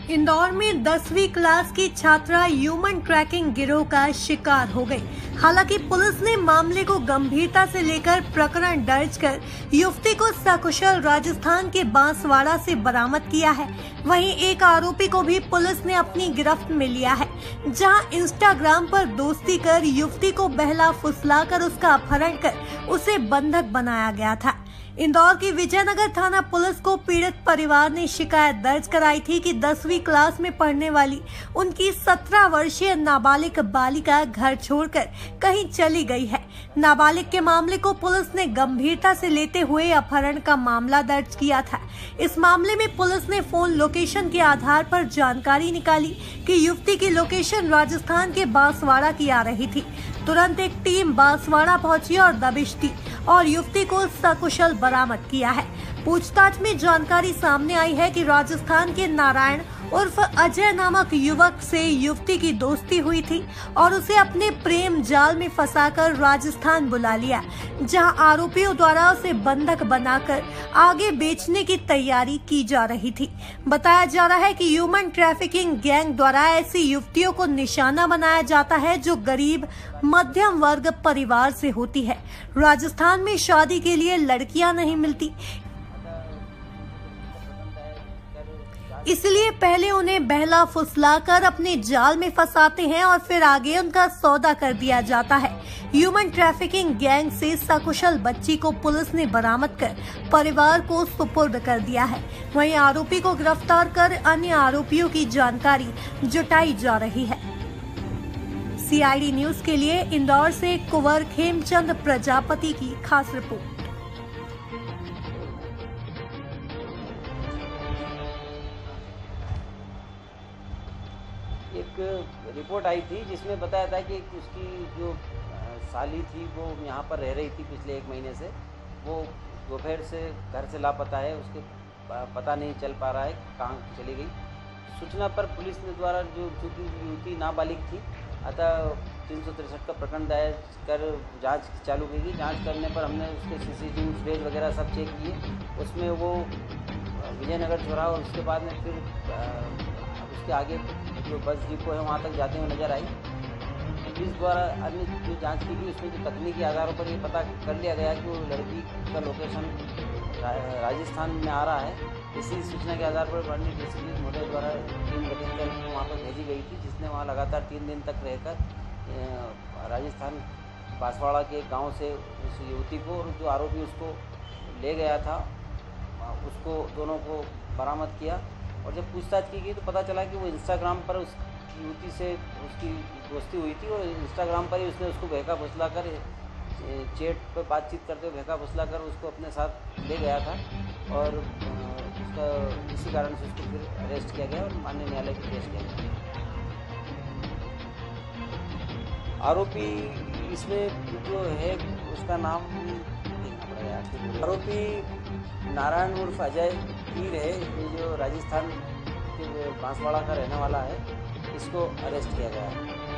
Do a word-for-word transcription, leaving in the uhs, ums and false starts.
इंदौर में दसवीं क्लास की छात्रा ह्यूमन ट्रैकिंग गिरोह का शिकार हो गई। हालांकि पुलिस ने मामले को गंभीरता से लेकर प्रकरण दर्ज कर युवती को सकुशल राजस्थान के बांसवाड़ा से बरामद किया है। वहीं एक आरोपी को भी पुलिस ने अपनी गिरफ्त में लिया है, जहां इंस्टाग्राम पर दोस्ती कर युवती को बहला फुसलाकर उसका अपहरण कर उसे बंधक बनाया गया था। इंदौर की विजयनगर थाना पुलिस को पीड़ित परिवार ने शिकायत दर्ज कराई थी कि दसवीं क्लास में पढ़ने वाली उनकी सत्रह वर्षीय नाबालिग बालिका घर छोड़कर कहीं चली गई है। नाबालिग के मामले को पुलिस ने गंभीरता से लेते हुए अपहरण का मामला दर्ज किया था। इस मामले में पुलिस ने फोन लोकेशन के आधार पर जानकारी निकाली कि युवती की लोकेशन राजस्थान के बांसवाड़ा की आ रही थी। तुरंत एक टीम बांसवाड़ा पहुंची और दबिश दी और युवती को सकुशल बरामद किया है। पूछताछ में जानकारी सामने आई है कि राजस्थान के नारायण उर्फ अजय नामक युवक से युवती की दोस्ती हुई थी और उसे अपने प्रेम जाल में फंसाकर राजस्थान बुला लिया, जहां आरोपियों द्वारा उसे बंधक बनाकर आगे बेचने की तैयारी की जा रही थी। बताया जा रहा है कि ह्यूमन ट्रैफिकिंग गैंग द्वारा ऐसी युवतियों को निशाना बनाया जाता है जो गरीब मध्यम वर्ग परिवार से होती है। राजस्थान में शादी के लिए लड़कियां नहीं मिलती, इसलिए पहले उन्हें बहला फुसलाकर अपने जाल में फंसाते हैं और फिर आगे उनका सौदा कर दिया जाता है। ह्यूमन ट्रैफिकिंग गैंग से सकुशल बच्ची को पुलिस ने बरामद कर परिवार को सुपुर्द कर दिया है। वहीं आरोपी को गिरफ्तार कर अन्य आरोपियों की जानकारी जुटाई जा रही है। सीआईडी न्यूज के लिए इंदौर से कुंवर खेमचंद प्रजापति की खास रिपोर्ट। एक रिपोर्ट आई थी जिसमें बताया था कि उसकी जो साली थी वो यहाँ पर रह रही थी पिछले एक महीने से। वो दोपहर से घर से लापता है, उसके पता नहीं चल पा रहा है कहाँ चली गई। सूचना पर पुलिस ने द्वारा जो चूँकि युवती नाबालिग थी, अतः तीन सौ तिरसठ का प्रकरण दायर कर जांच चालू की। जांच करने पर हमने उसके सीसीटीवी फुटेज वगैरह सब चेक किए। उसमें वो विजयनगर चौराहा और उसके बाद में फिर उसके आगे जो बस डिपो है वहाँ तक जाते हुए नजर आई। पुलिस द्वारा अन्य जो जांच की गई उसमें जो तकनीकी आधारों पर ये पता कर लिया गया कि वो लड़की का लोकेशन राजस्थान में आ रहा है। इसी सूचना के आधार पर माननीय डीसीपी महोदय द्वारा टीम गठित कर वहाँ पर भेजी गई थी, जिसने वहाँ लगातार तीन दिन तक रहकर राजस्थान बांसवाड़ा के गाँव से उस युवती को और जो आरोपी उसको ले गया था उसको दोनों को बरामद किया। और जब पूछताछ की गई तो पता चला कि वो इंस्टाग्राम पर उस युवती से उसकी दोस्ती हुई थी और इंस्टाग्राम पर ही उसने उसको बहका फुसला कर चैट पर बातचीत करते हुए बहका फुसला कर उसको अपने साथ ले गया था और उसका इसी कारण से उसको फिर अरेस्ट किया गया और माननीय न्यायालय में पेश किया गया। आरोपी इसमें जो है उसका नाम देखना पड़ेगा। आरोपी नारायण उर्फ अजय हीर है, ये जो राजस्थान के बांसवाड़ा का रहने वाला है, इसको अरेस्ट किया गया है।